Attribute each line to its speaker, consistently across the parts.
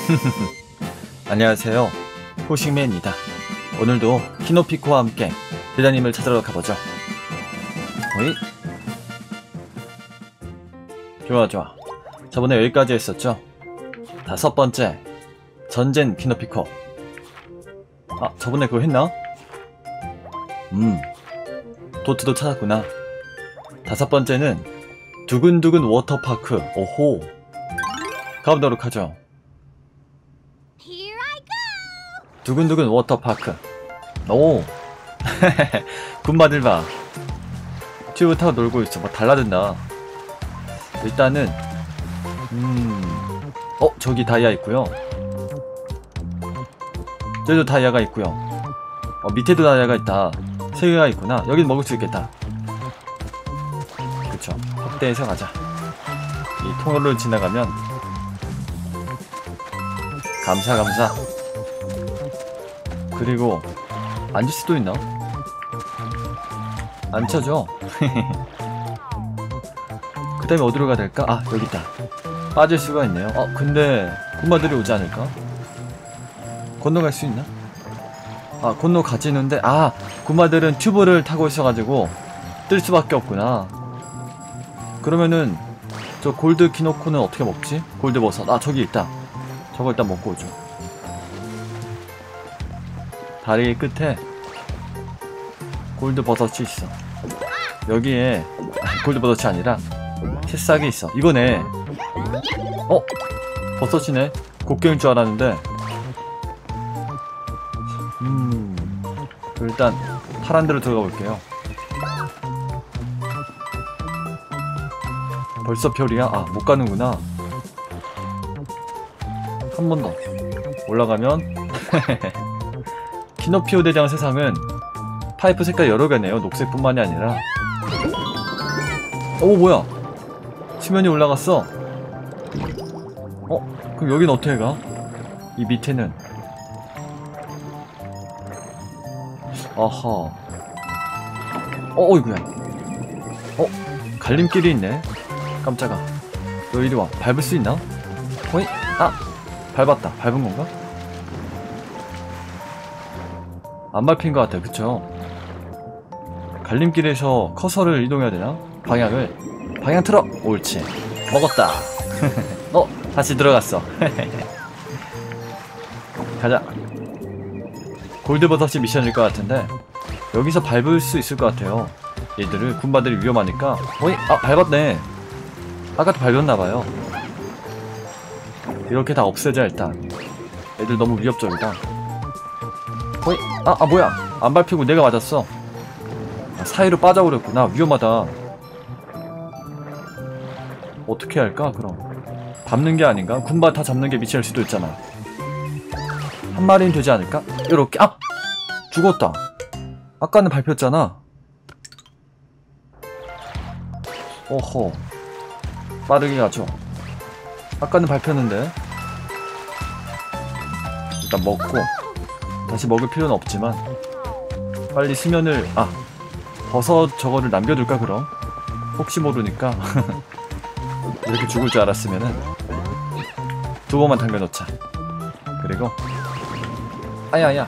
Speaker 1: 안녕하세요, 호식맨입니다. 오늘도 키노피코와 함께 대장님을 찾으러 가보죠. 어이? 좋아 저번에 여기까지 했었죠. 5번째 전젠 키노피코. 아, 저번에 그거 했나? 도트도 찾았구나. 5번째는 두근두근 워터파크. 오호, 가보도록 하죠. 두근두근 워터파크. 오 군마들 봐, 튜브 타고 놀고 있어. 뭐 달라든다. 일단은 저기 다이아 있고요. 저기도 다이아가 있고요. 밑에도 다이아가 있다. 3개가 있구나. 여긴 먹을 수 있겠다. 그쵸, 확대해서 가자. 이 통로를 지나가면 감사. 그리고 앉을 수도 있나? 앉혀줘. 그 다음에 어디로 가야 될까? 아, 여기 있다. 빠질 수가 있네요. 근데 군마들이 오지 않을까? 건너갈 수 있나? 아, 건너가지는데, 군마들은 튜브를 타고 있어가지고 뜰 수밖에 없구나. 그러면은 저 골드 키노코는 어떻게 먹지? 골드 버섯. 저기 있다. 저거 일단 먹고 오죠. 다리 끝에 골드 버섯이 있어. 여기에 골드 버섯이 아니라 새싹이 있어. 이거네. 버섯이네. 곡괭일 줄 알았는데. 일단 파란 데로 들어가 볼게요. 벌써 별이야? 못 가는구나. 한 번 더 올라가면 키노피오 대장 세상은 파이프 색깔 여러 개네요. 녹색뿐만이 아니라. 뭐야? 수면이 올라갔어. 그럼 여긴 어떻게 가? 이 밑에는. 아하. 어이구야. 갈림길이 있네. 깜짝아. 너 이리 와. 밟을 수 있나? 어이? 밟았다. 밟은 건가? 안 밟힌 것 같아. 그쵸? 갈림길에서 커서를 이동해야 되나? 방향 틀어! 옳지. 먹었다. 다시 들어갔어. 가자. 골드버섯이 미션일 것 같은데 여기서 밟을 수 있을 것 같아요. 얘들을, 군마들이 위험하니까. 밟았네. 아까도 밟았나봐요. 이렇게 다 없애자. 일단 애들 너무 위협적이다. 뭐야, 안 밟히고 내가 맞았어. 사이로 빠져버렸구나. 위험하다. 어떻게 할까 그럼? 밟는 게 아닌가? 군마 다 잡는 게 미션일 수도 있잖아. 한 마리는 되지 않을까? 요렇게. 죽었다. 아까는 밟혔잖아. 오호, 빠르게 가죠. 아까는 밟혔는데. 일단 먹고, 다시 먹을 필요는 없지만 빨리 수면을. 버섯 저거를 남겨둘까 그럼? 혹시 모르니까. 이렇게 죽을 줄 알았으면은 2번만 당겨놓자. 그리고 아야야,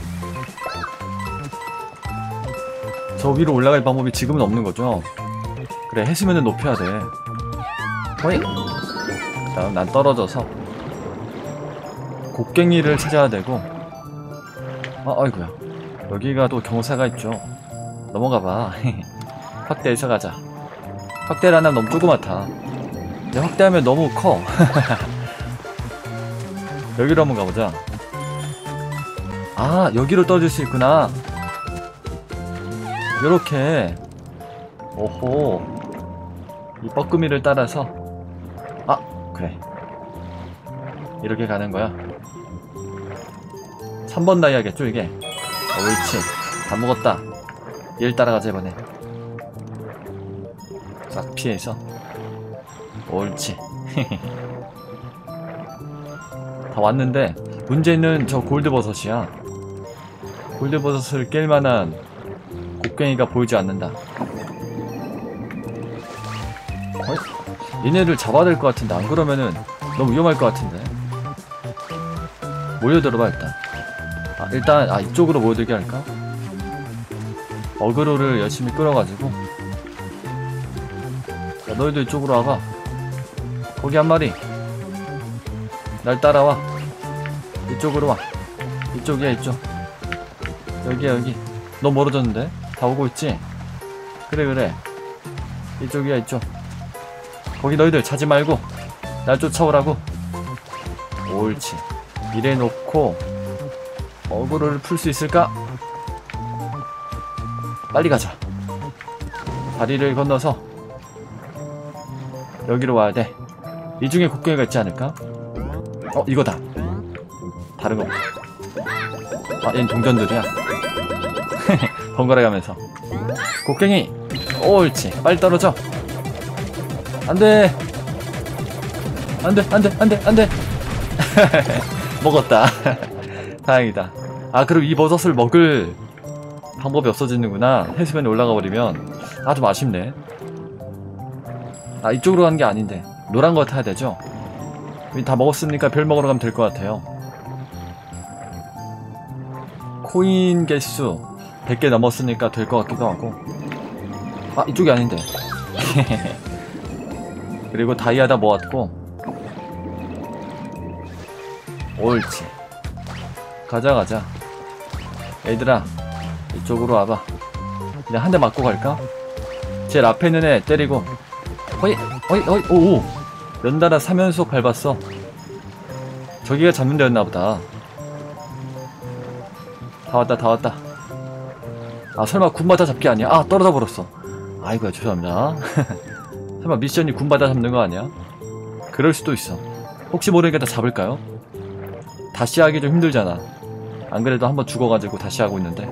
Speaker 1: 저 위로 올라갈 방법이 지금은 없는 거죠? 그래, 해수면을 높여야 돼. 다음 난 떨어져서 곡괭이를 찾아야 되고. 아이고야, 여기가 또 경사가 있죠. 넘어가봐. 확대해서 가자. 확대를 하면 너무 조그맣다. 확대하면 너무 커. 여기로 한번 가보자. 여기로 떨어질 수 있구나. 요렇게. 오호, 이 뻐끔이를 따라서. 그래, 이렇게 가는 거야. 3번 다이아겠죠 이게? 옳지. 다 먹었다. 얘를 따라가자 이번에. 싹 피해서. 옳지. 다 왔는데 문제는 저 골드버섯이야. 골드버섯을 깰 만한 곡괭이가 보이지 않는다. 얘네를 잡아야 될 것 같은데, 안 그러면은 너무 위험할 것 같은데. 모여들어봐 일단. 일단 이쪽으로 모여들게 할까? 어그로를 열심히 끌어가지고. 야, 너희도 이쪽으로 와봐. 거기 한 마리. 날 따라와. 이쪽으로 와. 이쪽이야 이쪽. 여기야 여기. 너 멀어졌는데? 다 오고 있지? 그래. 이쪽이야 이쪽. 거기 너희들 자지 말고 날 쫓아오라고. 옳지. 이래 놓고 어그로를 풀 수 있을까? 빨리 가자. 다리를 건너서 여기로 와야 돼. 이 중에 곡괭이가 있지 않을까? 이거다. 다른 거. 얘는 동전들이야. 번갈아 가면서. 곡괭이. 옳지. 빨리 떨어져. 안돼. 안돼. 먹었다. 다행이다. 그리고 이 버섯을 먹을 방법이 없어지는구나. 해수면에 올라가 버리면. 좀 아쉽네. 이쪽으로 가는 게 아닌데 노란 거 타야 되죠? 다 먹었으니까 별 먹으러 가면 될 것 같아요. 코인 개수 100개 넘었으니까 될 것 같기도 하고. 이쪽이 아닌데. 그리고 다이아 다 모았고. 옳지. 가자. 얘들아 이쪽으로 와봐. 그냥 한 대 맞고 갈까? 제일 앞에 있는 애 때리고. 어이. 오. 연달아 3연속 밟았어. 저기가 잡는 데였나보다. 다 왔다. 설마 군바다 잡기 아니야? 떨어져 버렸어. 아이고야 죄송합니다. 설마 미션이 군바다 잡는 거 아니야? 그럴 수도 있어. 혹시 모르니까 다 잡을까요? 다시 하기 좀 힘들잖아. 안 그래도 한번 죽어가지고 다시 하고 있는데.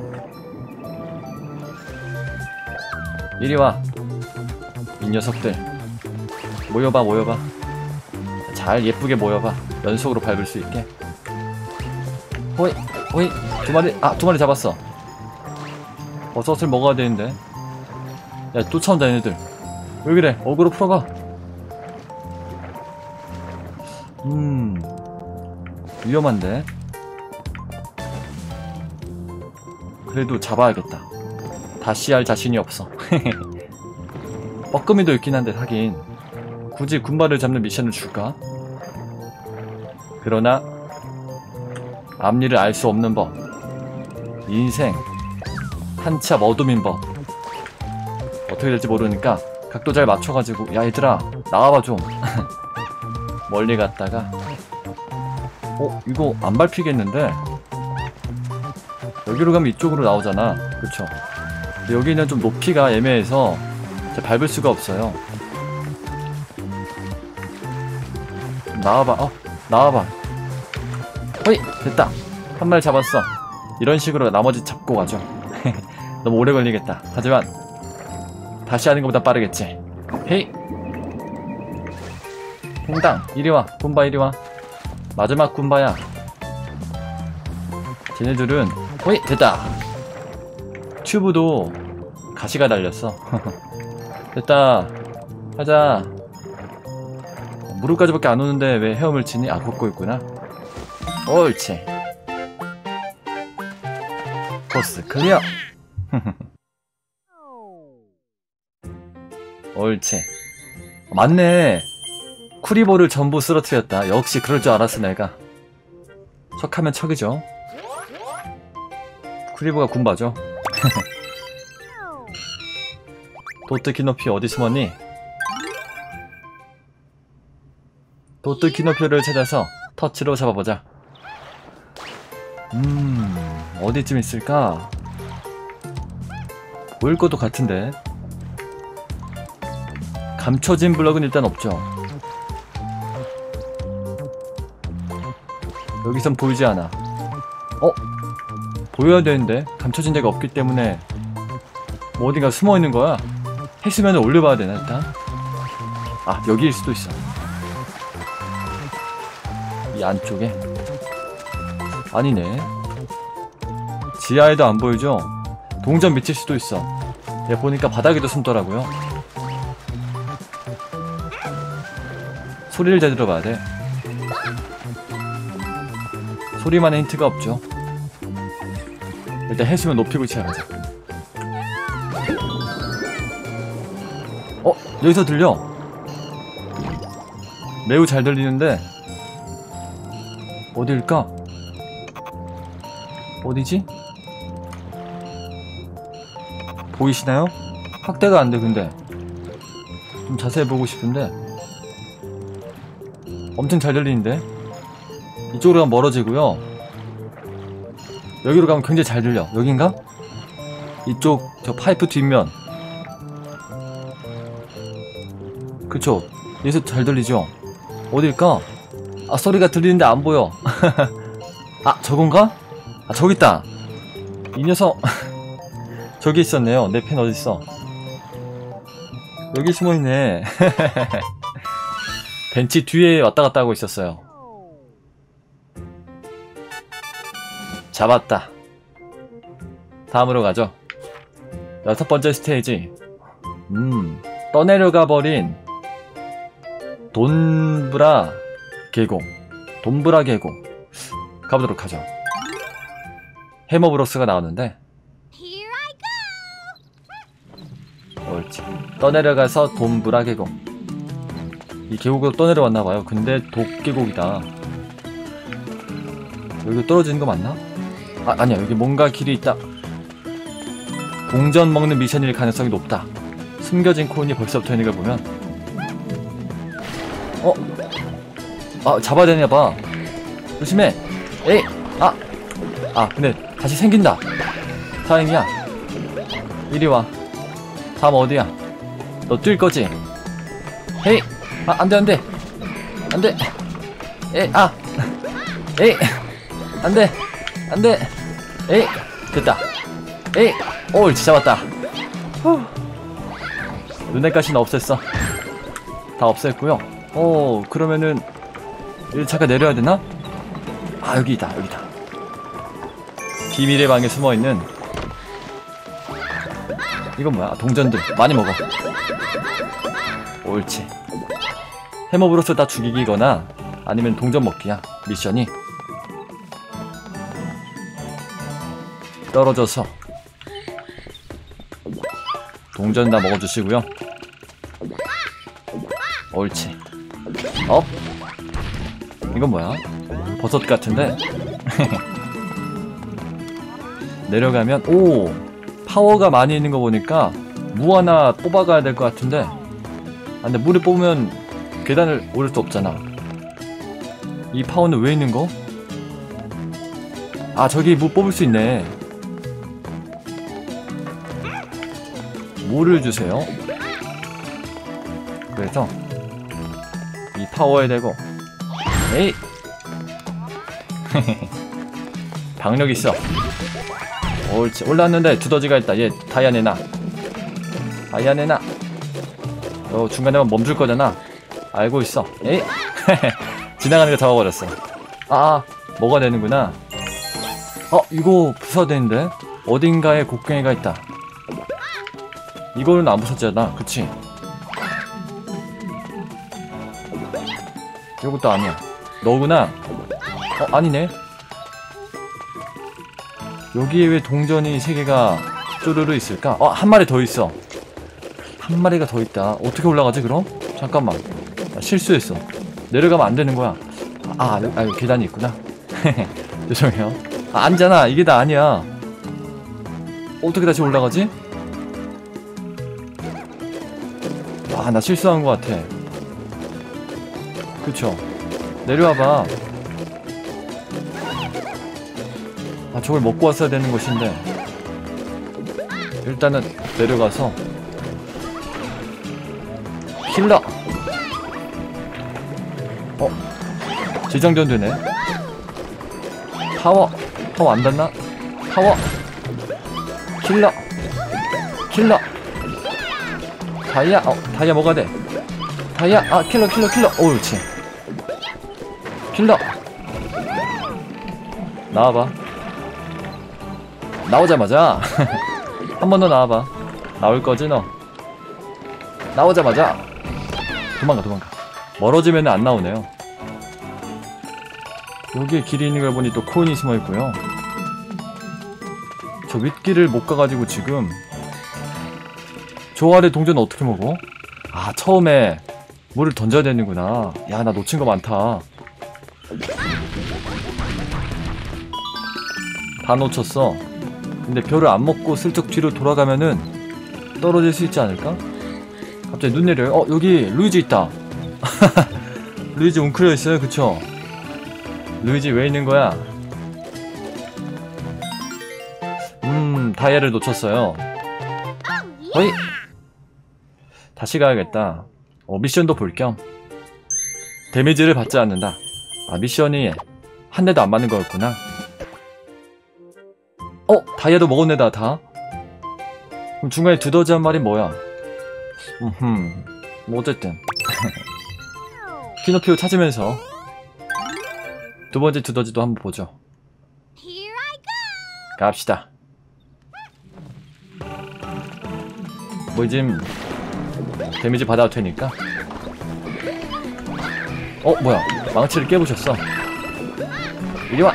Speaker 1: 이리 와. 이 녀석들 모여봐. 잘 예쁘게 모여봐. 연속으로 밟을 수 있게. 호이. 두 마리 잡았어. 버섯을 먹어야 되는데. 야 쫓아온다 얘네들. 왜 그래? 어그로 풀어가. 위험한데. 그래도 잡아야겠다. 다시 할 자신이 없어. 뻐끔이도 있긴 한데 하긴 굳이 군바를 잡는 미션을 줄까? 그러나 앞니를 알 수 없는 법. 인생 한참 어둠인 법. 어떻게 될지 모르니까 각도 잘 맞춰가지고. 야 얘들아 나와봐 좀. 멀리 갔다가. 이거 안 밟히겠는데? 여기로 가면 이쪽으로 나오잖아. 그쵸? 근데 여기는 좀 높이가 애매해서 밟을 수가 없어요. 나와봐. 나와봐. 허이! 됐다. 한 마리 잡았어. 이런 식으로 나머지 잡고 가죠. 너무 오래 걸리겠다. 하지만 다시 하는 것보다 빠르겠지. 헤이! 퐁당! 이리와. 군바 이리와. 마지막 군바야. 쟤네들은 호이! 됐다. 튜브도 가시가 달렸어. 됐다. 하자. 무릎까지밖에 안 오는데 왜 헤엄을 치니? 걷고 있구나. 옳지. 코스 클리어. 옳지. 맞네. 쿠리볼을 전부 쓰러뜨렸다. 역시 그럴 줄 알았어 내가. 척하면 척이죠. 쿠리볼가 군바죠. 도트 키노피 어디 숨었니? 도트 키노피를 찾아서 터치로 잡아보자. 어디쯤 있을까? 보일 것도 같은데. 감춰진 블럭은 일단 없죠. 여기선 보이지 않아. 보여야 되는데 감춰진 데가 없기 때문에 뭐 어딘가 숨어있는 거야. 해수면을 올려봐야 되나 일단? 여기일 수도 있어. 이 안쪽에? 아니네. 지하에도 안 보이죠? 동전 밑일 수도 있어. 얘 보니까 바닥에도 숨더라고요. 소리를 잘 들어봐야 돼. 소리만의 힌트가 없죠. 일단 해수면 높이고 시작하자. 여기서 들려. 매우 잘 들리는데 어딜까? 어디지? 보이시나요? 확대가 안 돼. 근데 좀 자세히 보고 싶은데 엄청 잘 들리는데. 이쪽으로 가면 멀어지고요. 여기로 가면 굉장히 잘 들려. 여긴가? 이쪽 저 파이프 뒷면. 그쵸? 여기서 잘 들리죠? 어딜까? 아, 소리가 들리는데 안 보여. 아, 저건가? 아, 저기 있다. 이 녀석. 저기 있었네요. 내 펜 어딨어? 여기 숨어있네. 벤치 뒤에 왔다갔다 하고 있었어요. 잡았다. 다음으로 가죠. 6번째 스테이지. 떠내려가 버린 돈브라 계곡. 돈브라 계곡 가보도록 하죠. 해머브로스가 나왔는데 옳지. 떠내려가서 돈브라 계곡. 이 계곡으로 떠내려왔나봐요. 근데 독계곡이다. 여기 떨어지는 거 맞나? 아, 아니야. 여기 뭔가 길이 있다. 동전 먹는 미션일 가능성이 높다. 숨겨진 코인이 벌써부터 있는 걸 보면 잡아야 되냐봐. 조심해. 에이! 근데 다시 생긴다. 다행이야. 이리 와. 다음 어디야? 너 뛸 거지? 헤이! 안돼 안돼 안돼. 에이! 에이! 안돼 안돼. 에이! 됐다. 에이! 옳지. 잡았다. 눈의 가시는 없앴어. 다 없앴고요. 그러면은 잠깐 내려야 되나? 아, 여기다. 여기다. 비밀의 방에 숨어있는 이건 뭐야? 동전들 많이 먹어. 옳지. 해머브로스 다 죽이기거나 아니면 동전 먹기야. 미션이 떨어져서 동전 다 먹어주시고요. 옳지. 이건 뭐야? 버섯 같은데? 내려가면 파워가 많이 있는 거 보니까 무 하나 뽑아가야 될 것 같은데. 근데 물을 뽑으면 계단을 오를 수 없잖아. 이 파워는 왜 있는 거? 저기 무 뽑을 수 있네. 물을 주세요. 그래서 이 파워에 대고 에이. 박력 있어. 옳지. 올라왔는데 두더지가 있다. 얘 다이아 내놔. 다이아 내놔. 중간에 멈출 거잖아. 알고 있어. 에이. 지나가는 거 잡아버렸어. 뭐가 되는구나. 이거 부숴되는데? 어딘가에 곡괭이가 있다. 이거는 안 부쉈잖아. 그치? 이것도 아니야. 너구나. 아니네. 여기에 왜 동전이 3개가 쪼르르 있을까? 한 마리 더 있어. 한 마리가 더 있다. 어떻게 올라가지 그럼? 잠깐만. 실수했어. 내려가면 안 되는 거야. 여기 계단이 있구나. 죄송해요. 아니잖아. 이게 다 아니야. 어떻게 다시 올라가지? 나 실수한 것 같아. 그쵸? 내려와봐. 저걸 먹고 왔어야 되는 것인데. 일단은 내려가서 킬러. 지정전 되네. 파워 안 닿나? 파워. 킬러. 다이아 뭐가 돼? 다이아. 킬러. 옳지. 킬러. 나와봐. 나오자마자 한 번 더 나와봐. 나올 거지 너? 나오자마자 도망가. 멀어지면 안 나오네요. 여기에 길이 있는 걸 보니 또 코인이 숨어있고요. 저 윗길을 못 가가지고 지금 저 아래 동전은 어떻게 먹어? 아, 처음에 물을 던져야 되는구나. 야, 나 놓친 거 많다. 다 놓쳤어. 근데 별을 안 먹고 슬쩍 뒤로 돌아가면은 떨어질 수 있지 않을까? 갑자기 눈 내려요. 여기 루이지 있다. 루이지 웅크려 있어요. 그쵸? 루이지 왜 있는 거야? 다이아를 놓쳤어요. 어이! 다시 가야겠다. 미션도 볼 겸 데미지를 받지 않는다. 아, 미션이 한 대도 안 맞는 거였구나. 다이아도 먹었네. 다. 그럼 중간에 두더지 한 마리 뭐야? 뭐 어쨌든 피노키오 찾으면서 두 번째 두더지도 한번 보죠. 갑시다. 뭐 지금 데미지 받아도 되니까. 뭐야, 망치를 깨부셨어. 이리와.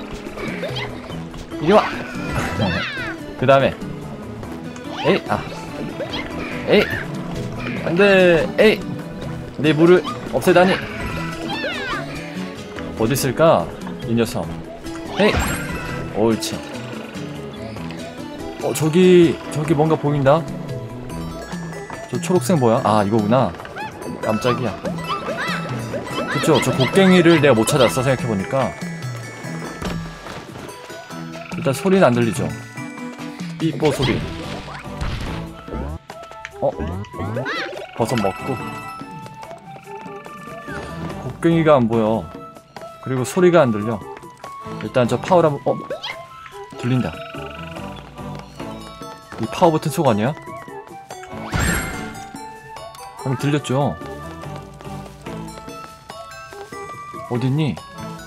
Speaker 1: 이리와. 그 다음에 에이, 에이, 안돼. 에이, 내 물을 없애다니. 어디 있을까 이 녀석. 에이, 옳지. 저기 뭔가 보인다. 저 초록색 뭐야? 아, 이거구나. 깜짝이야. 그쵸, 저 곡괭이를 내가 못 찾았어. 생각해보니까. 일단 소리는 안 들리죠. 삐뽀 소리. 버섯 먹고. 곡괭이가 안 보여. 그리고 소리가 안 들려. 일단 저 파워를 한번. 들린다. 이 파워 버튼 속 아니야? 방금 들렸죠? 어딨니?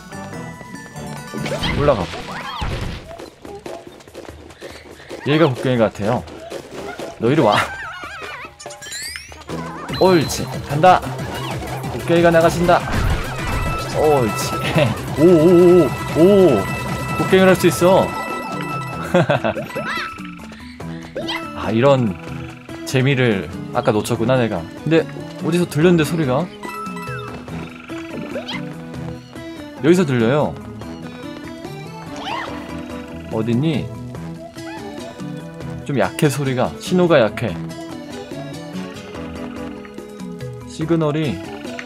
Speaker 1: 올라가. 얘가 곡괭이 같아요. 너 이리 와. 옳지. 간다. 곡괭이가 나가신다. 옳지. 오오오오. 곡괭이를 할 수 있어. 아, 이런 재미를 아까 놓쳤구나 내가. 근데 어디서 들렸는데 소리가? 여기서 들려요. 어딨니? 좀 약해. 소리가. 신호가 약해. 시그널이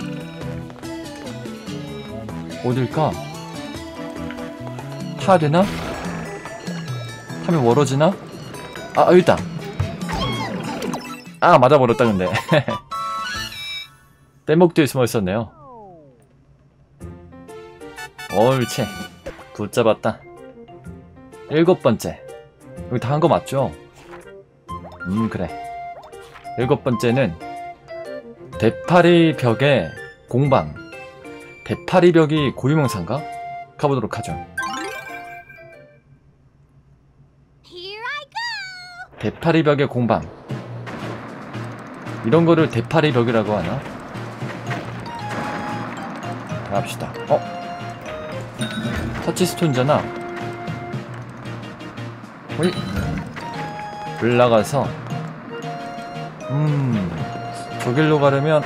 Speaker 1: 어딜까? 타야 되나? 타면 멀어지나? 여기 있다. 맞아버렸다. 근데 뗏목뒤에 숨어있었네요. 옳지. 굿 잡았다. 7번째. 여기 다 한 거 맞죠? 그래. 7번째는 대파리 벽의 공방. 대파리 벽이 고유명사인가? 가보도록 하죠. 대파리 벽의 공방. 이런 거를 대파리 벽이라고 하나? 갑시다. 터치스톤이잖아. 어이? 올라가서 저길로 가려면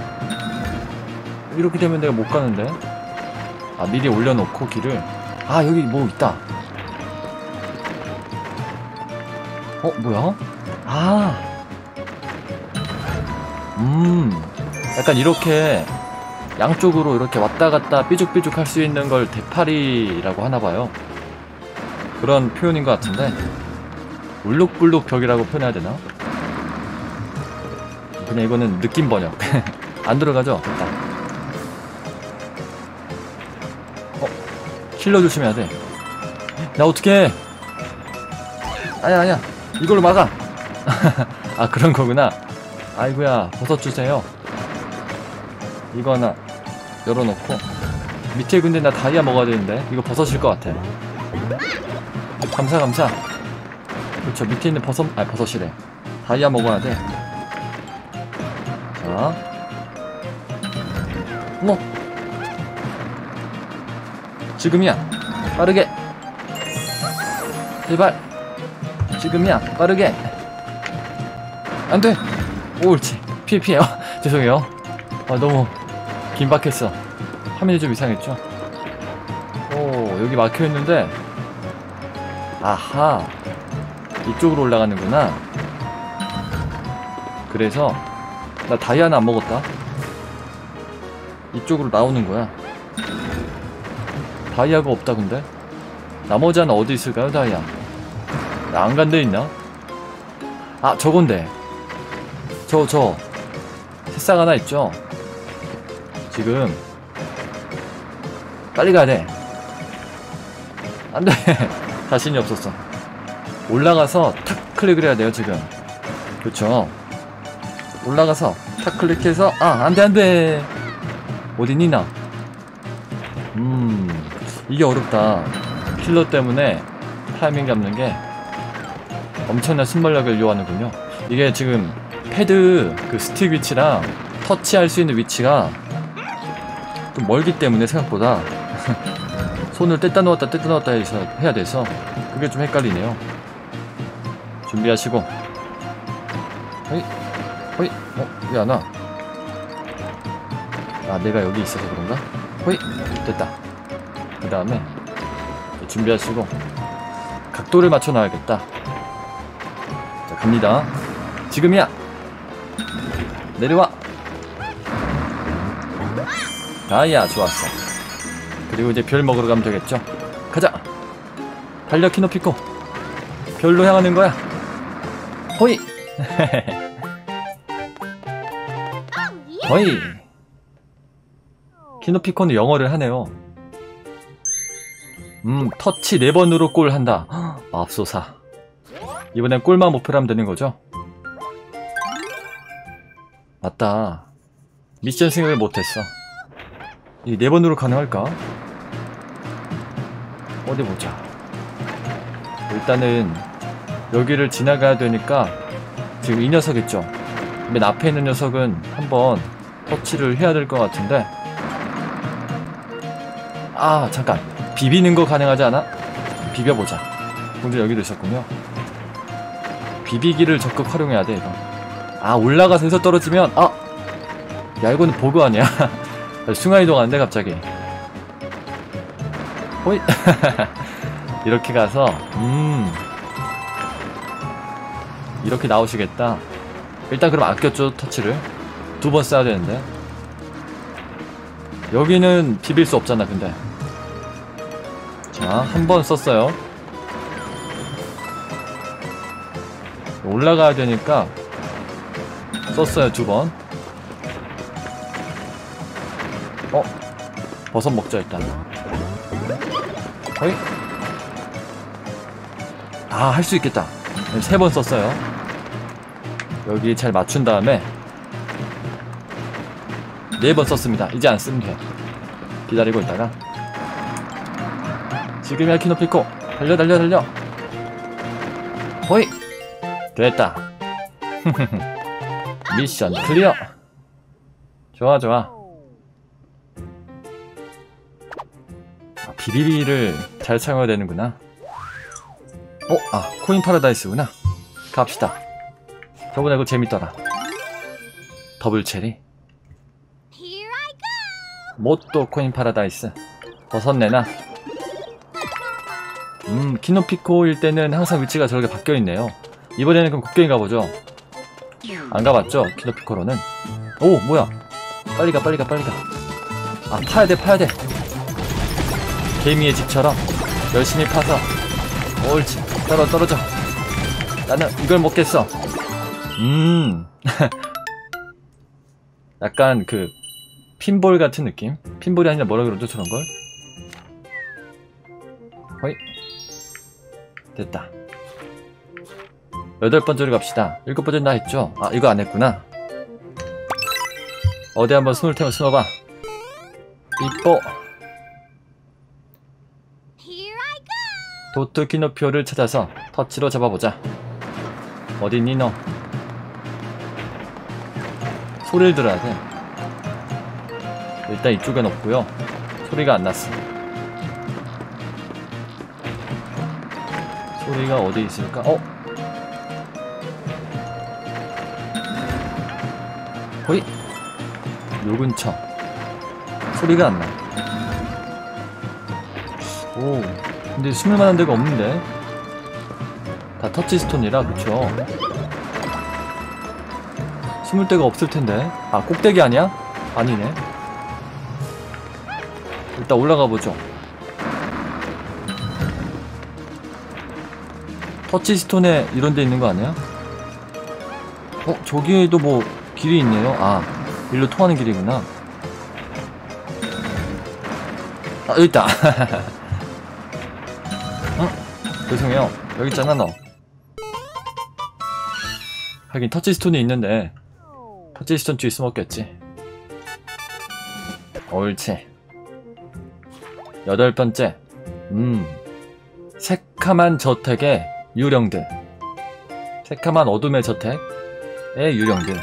Speaker 1: 이렇게 되면 내가 못 가는데. 미리 올려놓고 길을. 여기 뭐 있다. 뭐야? 약간 이렇게 양쪽으로 이렇게 왔다 갔다 삐죽삐죽 할 수 있는 걸 대파리라고 하나봐요. 그런 표현인 것 같은데, 울룩불룩 벽이라고 표현해야 되나? 그냥 이거는 느낌 번역. 안 들어가죠? 됐다. 킬러 조심해야 돼. 나 어떡해. 아니야. 이걸로 막아. 그런 거구나. 아이고야, 버섯 주세요. 이거 하나 열어놓고. 밑에 근데 나 다이아 먹어야 되는데 이거 버섯일 것 같아. 감사. 그렇죠. 밑에 있는 버섯이래. 다이아 먹어야 돼. 자, 지금이야. 빠르게. 제발. 지금이야. 빠르게. 안돼. 옳지. 피해. 죄송해요. 너무 긴박했어. 화면이 좀 이상했죠. 오, 여기 막혀있는데. 아하, 이쪽으로 올라가는구나. 그래서 나 다이아는 안 먹었다. 이쪽으로 나오는 거야. 다이아가 없다. 근데 나머지 하나 어디 있을까요? 다이아 안 간 데 있나? 아, 저건데. 저 새싹 하나 있죠? 지금 빨리 가야 돼. 안돼. 자신이 없었어. 올라가서 탁 클릭을 해야 돼요. 지금. 그렇죠. 올라가서 탁 클릭해서 안돼. 어디니 나? 이게 어렵다. 킬러 때문에 타이밍 잡는 게 엄청난 순발력을 요하는군요. 이게 지금 패드 그 스틱 위치랑 터치할 수 있는 위치가 좀 멀기 때문에 생각보다 손을 뗐다 놓았다 해야 돼서 그게 좀 헷갈리네요. 준비하시고. 호이. 왜 안 와? 내가 여기 있어서 그런가? 호이. 됐다. 그 다음에 준비하시고 각도를 맞춰 놔야겠다. 자, 갑니다. 지금이야. 내려와. 다이아 좋았어. 그리고 이제 별 먹으러 가면 되겠죠. 가자. 달려 키노피코. 별로 향하는 거야. 호이. 호이. 키노피코는 영어를 하네요. 터치 4번으로 골 한다. 맙소사. 이번엔 골만 목표로 하면 되는 거죠? 맞다. 미션 생각을 못했어. 이 4번으로 가능할까? 어디 보자. 일단은 여기를 지나가야 되니까 지금 이 녀석 있죠? 맨 앞에 있는 녀석은 한번 터치를 해야 될 것 같은데. 잠깐. 비비는 거 가능하지 않아? 비벼보자. 근데 여기도 있었군요. 비비기를 적극 활용해야 돼 이거. 올라가서 해서 떨어지면 야, 이거는 버그 아니야. 순간이동하는데 갑자기. 호이. 이렇게 가서 이렇게 나오시겠다. 일단 그럼 아꼈죠. 터치를 2번 써야 되는데. 여기는 비빌 수 없잖아. 근데 자, 1번 썼어요. 올라가야 되니까 썼어요. 2번. 버섯 먹자 일단. 어이? 할 수 있겠다. 3번 썼어요. 여기 잘 맞춘 다음에 4번 썼습니다. 이제 안 쓰면 돼. 기다리고 있다가. 지금이야 키노피코. 달려. 호이. 됐다. 미션 클리어. 좋아. 비비비를 잘 사용해야 되는구나. 코인 파라다이스구나. 갑시다. 저번에 그거 재밌더라. 더블 체리. 뭣도 코인 파라다이스. 버섯 내놔. 키노피코일 때는 항상 위치가 저렇게 바뀌어있네요. 이번에는 그럼 국경에 가보죠. 안 가봤죠? 키노피코로는. 오, 뭐야. 빨리 가. 파야돼. 개미의 집처럼 열심히 파서. 옳지. 떨어져. 나는 이걸 먹겠어. 약간 그 핀볼 같은 느낌? 핀볼이 아니라 뭐라 그러죠? 저런걸? 호이. 됐다. 8번째로 갑시다. 7번째 나 했죠? 이거 안 했구나. 어디 한번 손을 태워 숨어봐. 삐뽀. 도트 키노피오를 찾아서 터치로 잡아보자. 어딨니 너? 소리를 들어야 돼. 일단 이쪽엔 없고요. 소리가 안 났어. 소리가 어디 있을까? 호이! 요 근처. 소리가 안 나. 오, 근데 숨을만한 데가 없는데? 다 터치스톤이라, 그쵸? 숨을 데가 없을 텐데. 아, 꼭대기 아니야? 아니네. 일단 올라가 보죠. 터치스톤에 이런 데 있는 거 아니야? 저기에도 뭐 길이 있네요. 아, 일로 통하는 길이구나. 아, 여기 있다. 죄송해요. 여기 있잖아, 너. 하긴 터치스톤이 있는데 터치스톤 뒤에 숨었겠지. 옳지. 8번째. 새카만 저택의 유령들. 새카만 어둠의 저택의 유령들.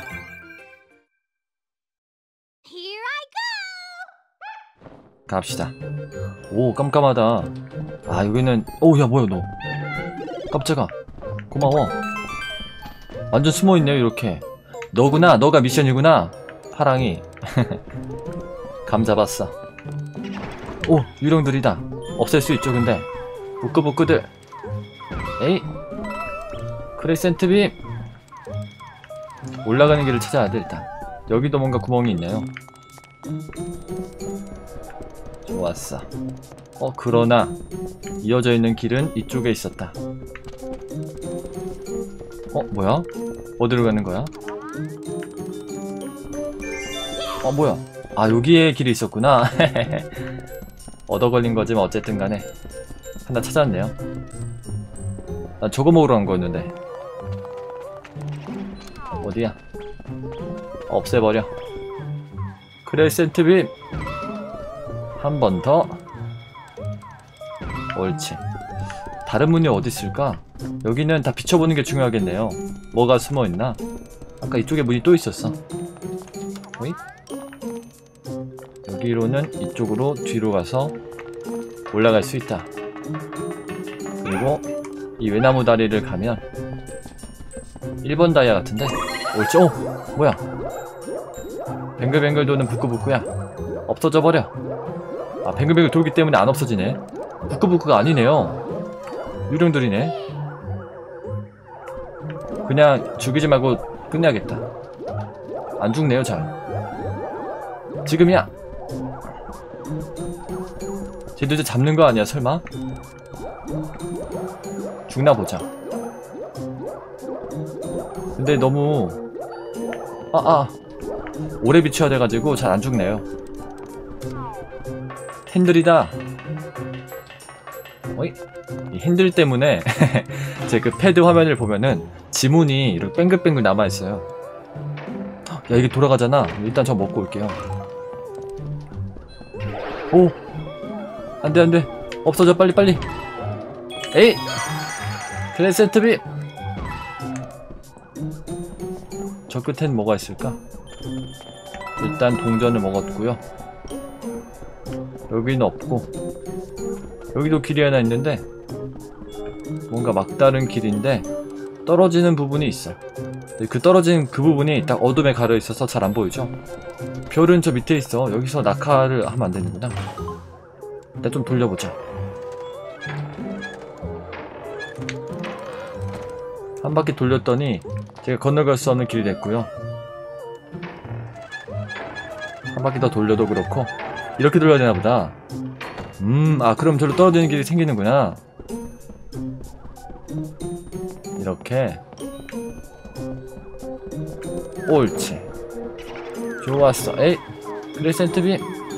Speaker 1: 갑시다. 오, 깜깜하다. 아, 여기는 야, 뭐야 너. 깜짝아. 고마워. 완전 숨어있네요. 이렇게. 너구나. 너가 미션이구나. 파랑이. 감 잡았어. 오, 유령들이다. 없앨 수 있죠. 근데 부끄부끄들. 에이, 크레센트빔. 올라가는 길을 찾아야 돼. 일단 여기도 뭔가 구멍이 있네요. 좋았어. 그러나 이어져 있는 길은 이쪽에 있었다. 뭐야? 어디로 가는 거야? 뭐야? 아, 여기에 길이 있었구나. 얻어 걸린 거지만 어쨌든 간에 하나 찾았네요. 난 저거 먹으러 간 거였는데. 어디야? 없애버려. 크레센트빔. 한 번 더. 옳지. 다른 문이 어디 있을까? 여기는 다 비춰보는 게 중요하겠네요. 뭐가 숨어있나? 아까 이쪽에 문이 또 있었어. 호잇. 여기로는 이쪽으로 뒤로 가서 올라갈 수 있다. 그리고 이 외나무 다리를 가면 1번 다이아 같은데? 옳지. 뭐야? 뱅글뱅글 도는 부끄부끄야. 없어져 버려. 아, 뱅글뱅글 돌기 때문에 안 없어지네. 부끄부끄가 아니네요. 유령들이네. 그냥 죽이지 말고 끝내야겠다. 안 죽네요. 잘. 지금이야. 쟤도 이제 잡는 거 아니야 설마? 죽나 보자. 근데 너무 오래 비춰야 돼가지고 잘 안 죽네요. 핸들이다. 어이? 이 핸들 때문에 제 그 패드 화면을 보면은 지문이 이렇게 뱅글뱅글 남아있어요. 야, 이게 돌아가잖아. 일단 저 먹고 올게요. 오! 안돼 안돼. 없어져. 빨리. 에이! 크레센트빔! 저 끝엔 뭐가 있을까? 일단 동전을 먹었고요. 여기는 없고 여기도 길이 하나 있는데 뭔가 막다른 길인데 떨어지는 부분이 있어. 그 떨어지는 그 부분이 딱 어둠에 가려 있어서 잘 안 보이죠? 별은 저 밑에 있어. 여기서 낙하를 하면 안 되는구나. 일단 좀 돌려보자. 한 바퀴 돌렸더니 제가 건너갈 수 없는 길이 됐고요. 한 바퀴 더 돌려도 그렇고 이렇게 돌려야 되나 보다. 그럼 저로 떨어지는 길이 생기는구나. 이렇게. 옳지. 좋았어. 에이, 크레센트빔.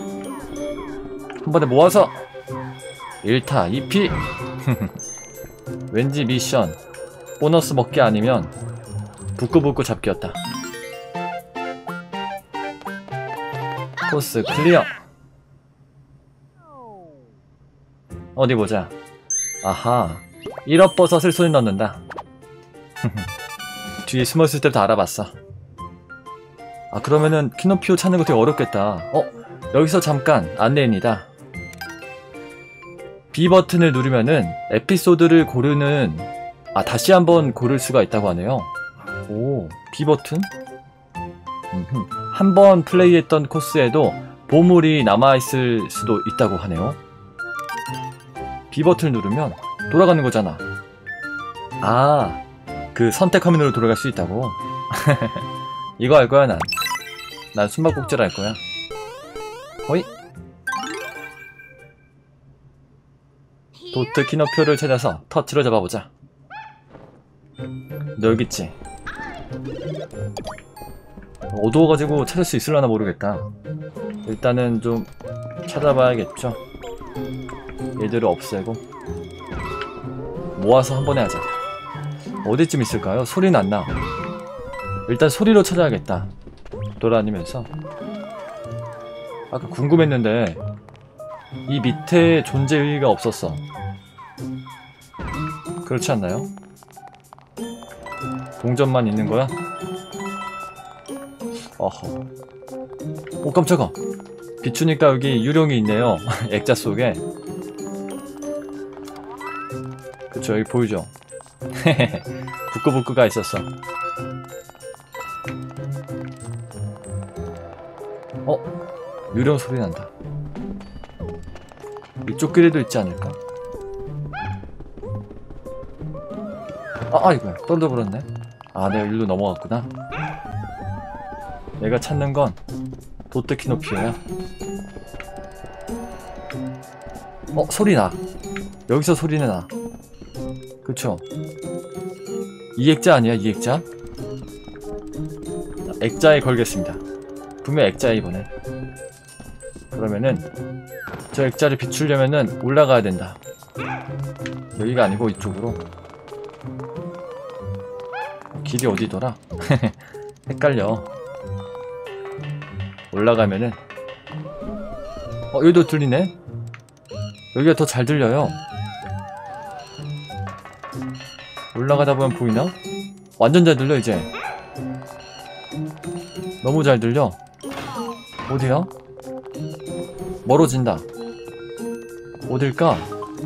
Speaker 1: 한 번에 모아서 1타 2피. 왠지 미션 보너스 먹기 아니면 부끄부끄 잡기였다. 코스 클리어. 어디 보자. 아하, 1억 버섯을 손에 넣는다. 뒤에 숨었을 때부터 알아봤어. 아, 그러면은 키노피오 찾는 거 되게 어렵겠다. 여기서 잠깐 안내입니다. B 버튼을 누르면은 에피소드를 고르는 다시 한번 고를 수가 있다고 하네요. 오, B 버튼? 한 번 플레이했던 코스에도 보물이 남아있을 수도 있다고 하네요. B 버튼을 누르면 돌아가는 거잖아. 그 선택 화면으로 돌아갈 수 있다고? 이거 알 거야, 난 숨바꼭질 할 거야. 호이! 도트 키노표를 찾아서 터치로 잡아보자. 너 여기 있지? 어두워가지고 찾을 수 있을려나 모르겠다. 일단은 좀 찾아봐야겠죠. 얘들을 없애고 모아서 한 번에 하자. 어디쯤 있을까요? 소리는 안 나. 일단 소리로 찾아야겠다. 돌아다니면서. 아까 궁금했는데 이 밑에 존재 의의가 없었어. 그렇지 않나요? 동전만 있는 거야? 어허. 오, 깜짝아. 비추니까 여기 유령이 있네요. 액자 속에. 그쵸, 여기 보이죠? 부끄부끄가 있었어. 유령 소리 난다. 이쪽 길에도 있지 않을까? 아이고야, 떨어져버렸네. 내가 일로 넘어갔구나. 내가 찾는 건 도트 키노피오야. 소리나. 여기서 소리는 나. 그쵸? 이 액자 아니야, 이 액자? 액자에 걸겠습니다. 분명 액자야, 이번에. 그러면은 저 액자를 비추려면은 올라가야 된다. 여기가 아니고 이쪽으로. 길이 어디더라? 헷갈려. 올라가면은 여기도 들리네? 여기가 더 잘 들려요. 올라가다 보면 보이나? 완전 잘 들려 이제. 너무 잘 들려. 어디야? 멀어진다. 어딜까?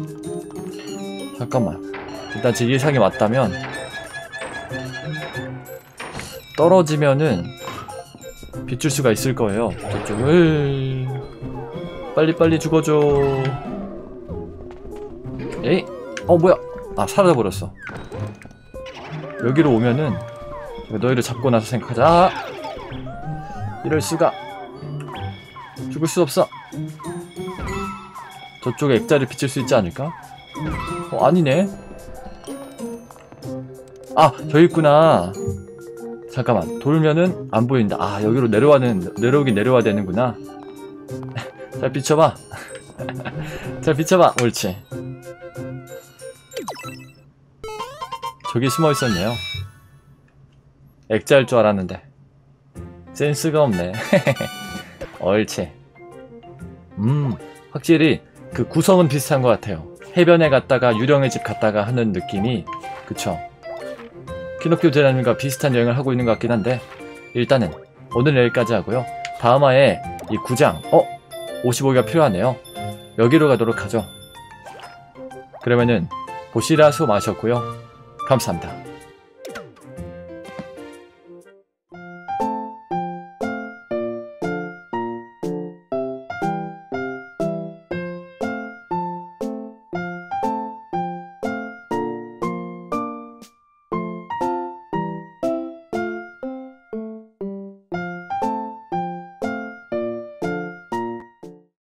Speaker 1: 잠깐만. 일단 제 예상이 맞다면 떨어지면은 비출 수가 있을 거예요. 저쪽을 빨리빨리 죽어줘. 에이? 뭐야? 사라져버렸어. 여기로 오면은 너희를 잡고 나서 생각하자. 이럴 수가. 죽을 수 없어. 저쪽에 액자를 비칠 수 있지 않을까? 아니네. 저기 있구나. 잠깐만. 돌면은 안 보인다. 여기로 내려오긴 내려와야 되는구나. 잘 비춰봐. 잘 비춰봐. 옳지. 저기 숨어 있었네요. 액자일 줄 알았는데 센스가 없네. 옳지. 확실히 그 구성은 비슷한 것 같아요. 해변에 갔다가 유령의 집 갔다가 하는 느낌이. 그쵸? 키노피오 대장님과 비슷한 여행을 하고 있는 것 같긴 한데, 일단은 오늘 여기까지 하고요. 다음화에 이 9장 55개가 필요하네요. 여기로 가도록 하죠. 그러면은 보시라수 마셨고요. 감사합니다.